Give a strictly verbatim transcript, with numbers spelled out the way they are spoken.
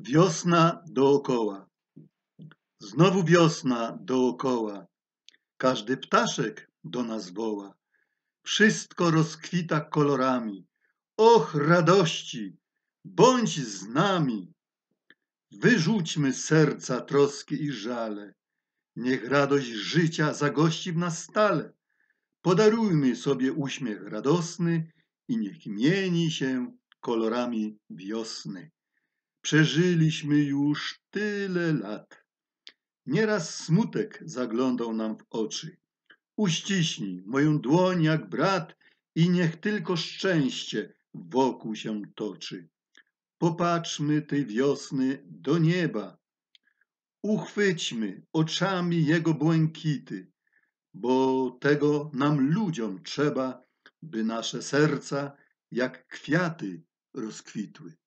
Wiosna dookoła. Znowu wiosna dookoła. Każdy ptaszek do nas woła. Wszystko rozkwita kolorami. Och, radości, bądź z nami. Wyrzućmy z serca troski i żale. Niech radość życia zagości w nas stale. Podarujmy sobie uśmiech radosny i niech mieni się kolorami wiosny. Przeżyliśmy już tyle lat. Nieraz smutek zaglądał nam w oczy. Uściśnij moją dłoń jak brat i niech tylko szczęście wokół się toczy. Popatrzmy tej wiosny do nieba. Uchwyćmy oczami jego błękity, bo tego nam ludziom trzeba, by nasze serca jak kwiaty rozkwitły.